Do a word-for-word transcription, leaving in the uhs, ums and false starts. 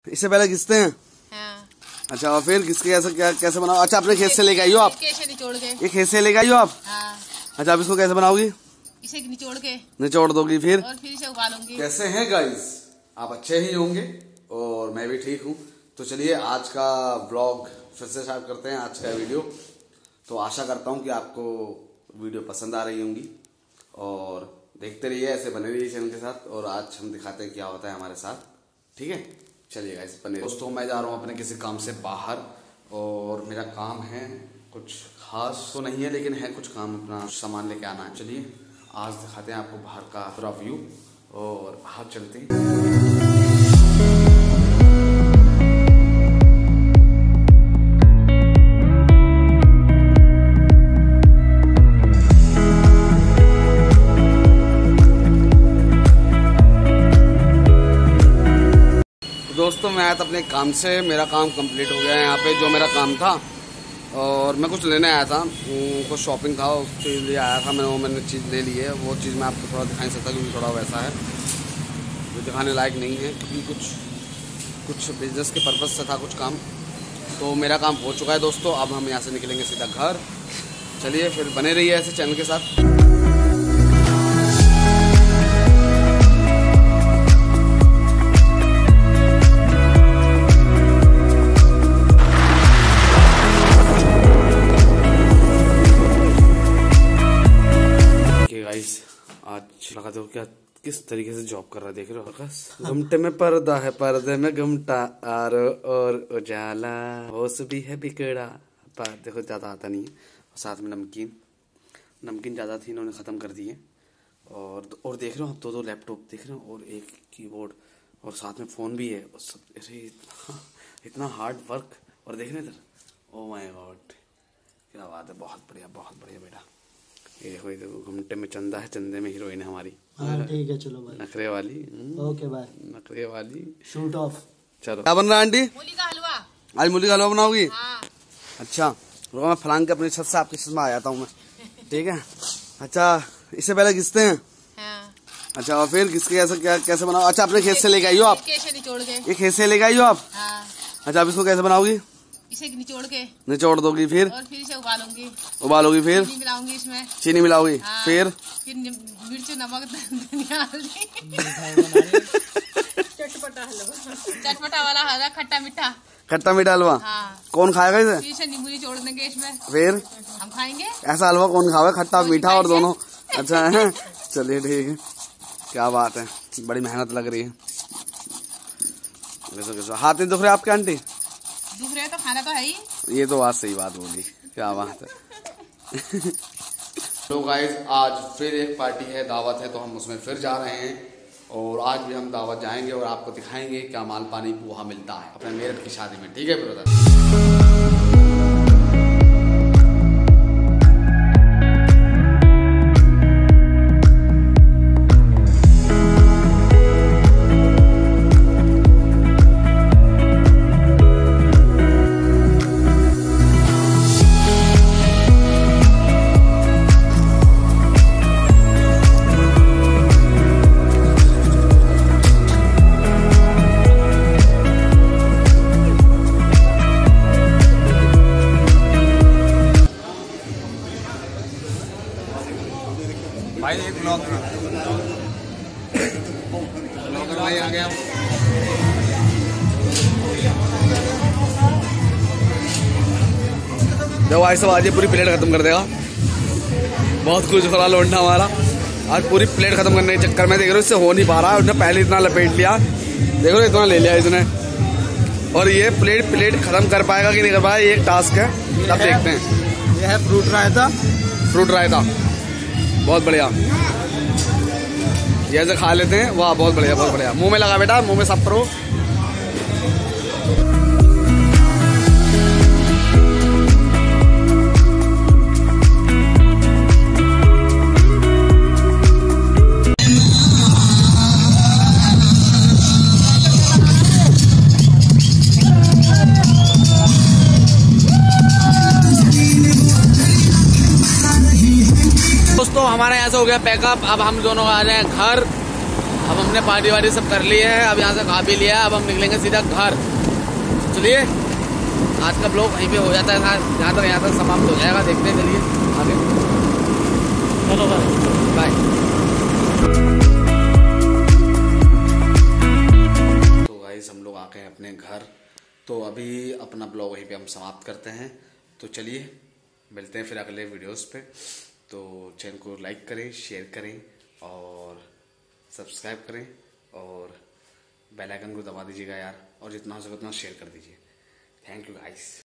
इससे पहले घिसते हैं। हाँ। अच्छा, और फिर घिस के कैसे क्या कैसे बनाओ? अच्छा, अपने खेत से लेके आई हो आप? निचोड़ के। ये खेत से लेके आई हो आप? हाँ। अच्छा, अब इसको कैसे बनाओगी? इसे निचोड़ के निचोड़ दोगी, फिर और फिर इसे उबालूंगी। कैसे हैं गाइस? आप अच्छे ही होंगे और मैं भी ठीक हूँ। तो चलिए आज का ब्लॉग फिर से स्टार्ट करते हैं, आज का वीडियो। तो आशा करता हूँ कि आपको वीडियो पसंद आ रही होंगी और देखते रहिए, ऐसे बने रहिए चैनल के साथ। और आज हम दिखाते हैं क्या होता है हमारे साथ, ठीक है? चलिए गाइस बने। दोस्तों, मैं जा रहा हूँ अपने किसी काम से बाहर और मेरा काम है कुछ खास तो नहीं है, लेकिन है कुछ काम, अपना सामान लेके आना है। चलिए आज दिखाते हैं आपको बाहर का पूरा व्यू और बाहर चलते हैं। दोस्तों, मैं आया था अपने काम से, मेरा काम कंप्लीट हो गया है यहाँ पे, जो मेरा काम था। और मैं कुछ लेने आया था, कुछ शॉपिंग था, उस चीज़ लिए आया था मैंने। वो मैंने चीज़ ले ली है, वो चीज़ मैं आपको थोड़ा दिखा नहीं सकता क्योंकि थोड़ा वैसा है, जो दिखाने लायक नहीं है, क्योंकि कुछ कुछ बिजनेस के पर्पज़ से था कुछ काम। तो मेरा काम हो चुका है दोस्तों, अब हम यहाँ से निकलेंगे सीधा घर। चलिए फिर बने रहिए ऐसे चैनल के साथ। आज लगा दो क्या किस तरीके से जॉब कर रहा है, देख रहे हो? घुमटे में पर्दा है, पर्दे में घुमटा, आरो और उजाला, होश भी है बिगड़ा। पर देखो ज्यादा आता नहीं है। और साथ में नमकीन नमकीन ज्यादा थी, इन्होंने खत्म कर दी है। और और देख रहे हो आप, दो दो लैपटॉप देख रहे हो और एक कीबोर्ड और साथ में फोन भी है। और सब ऐसे इतना, इतना हार्ड वर्क। और देख रहे इधर, ओ माय गॉड, क्या बात है, बहुत बढ़िया बहुत बढ़िया बेटा। ये देखो, ये देखो, घुमटे में चंदा है, चंदे में हीरोइन है हमारी। हाँ ठीक है, चलो भाई। नखरे वाली। Okay bye. नखरे वाली शूट ऑफ। चलो, क्या बन रहा है आंटी? मूली का हलवा। आज मूली का हलवा बनाओगी? हाँ। अच्छा, रुको मैं फलांग के अपनी छत से आपके छत में आ जाता हूँ मैं, ठीक है? अच्छा, इससे पहले घिसते हैं। हाँ। अच्छा, और फिर घिस के कैसे क्या कैसे बनाओ? अच्छा, अपने खेत से लेके आई हो आप? निचोड़ के। ये खेत से लेके आई हो आप? हाँ। अच्छा, अब इसको कैसे बनाओगी? इसे निचोड़ के निचोड़ दोगी, फिर और फिर इसे उबालूंगी। उबालोगी, फिर चीनी मिलाऊंगी इसमें। चीनी मिलाओगी। हाँ। फिर फिर मिर्च, नमक, धनिया, हल्दी। चटपटा हलवा। चटपटा वाला हलवा, खट्टा मीठा। खट्टा मीठा हलवा। हाँ। कौन खाएगा इसे? फिर इसे नींबू निचोड़ देंगे इसमें। फिर हम खाएंगे। ऐसा हलवा कौन खावे, खट्टा मीठा और दोनों? अच्छा है, चलिए ठीक है, क्या बात है, बड़ी मेहनत लग रही है। कैसे कैसे हाथ नहीं दुख रहे आपके आंटी? दुख रहे तो खाना तो है ही। ये तो बात सही बात बोली, क्या बात है। तो गाइस, आज फिर एक पार्टी है, दावत है, तो हम उसमें फिर जा रहे हैं। और आज भी हम दावत जाएंगे और आपको दिखाएंगे क्या माल पानी वहाँ मिलता है अपने मेरठ की शादी में, ठीक है ब्रदर? भाई एक ब्लॉग ब्लॉगर भाई आ गया। जब भाई सब आज ये पूरी प्लेट खत्म कर देगा, बहुत कुछ हो रहा लौंडा हमारा आज, पूरी प्लेट खत्म करने के चक्कर में देख रहे हो इससे हो नहीं पा रहा। उसने पहले इतना लपेट लिया, देखो इतना ले लिया इसने, और ये प्लेट प्लेट खत्म कर पाएगा कि नहीं कर पाएगा, ये एक टास्क है। अब देखते हैं। ये है फ्रूट रायता। फ्रूट रायता बहुत बढ़िया, ये ऐसे खा लेते हैं। वाह, बहुत बढ़िया बहुत बढ़िया। मुंह में लगा बेटा, मुंह में सब करो। दोस्तों, हमारा यहाँ से हो गया पैकअप। अब हम दोनों आ रहे हैं घर अब हमने पार्टी वार्टी सब कर ली है, अब यहाँ से खा भी लिया, अब हम निकलेंगे सीधा घर। चलिए आज का ब्लॉग वहीं पे हो जाता है, यहाँ तक यहाँ तक समाप्त हो जाएगा। देखते हैं, चलिए आगे। चलो भाई बाय। तो गाइस हम लोग आ गए अपने घर, तो अभी अपना ब्लॉग वहीं पे हम समाप्त करते हैं। तो चलिए मिलते हैं फिर अगले वीडियोस पे। तो चैनल को लाइक करें, शेयर करें और सब्सक्राइब करें और बेल आइकन को दबा दीजिएगा यार, और जितना हो सके उतना शेयर कर दीजिए। Thank you guys.